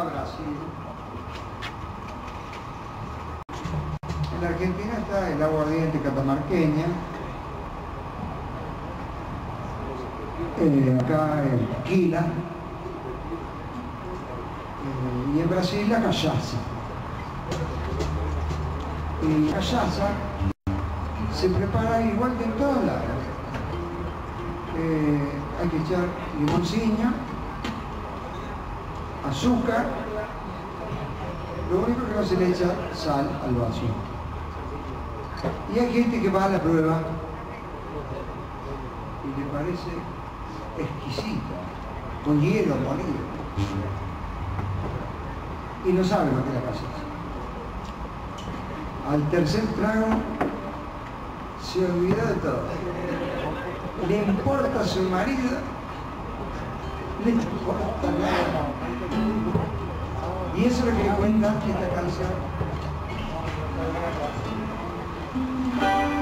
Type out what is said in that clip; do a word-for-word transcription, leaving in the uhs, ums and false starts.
a Brasil. En la Argentina está el aguardiente catamarqueña. Eh, acá el tequila. Eh, y en Brasil la cachaza. Y la cachaza se prepara igual que en todos lados. Eh, hay que echar limoncillo, azúcar, lo único que no se le echa sal al vaso. Y hay gente que va a la prueba y le parece exquisita, con hielo molido, y no sabe lo que es la cachaza. Al tercer trago se olvidó de todo. Le importa a su marido, le importa nada. Y eso es lo que cuenta esta canción.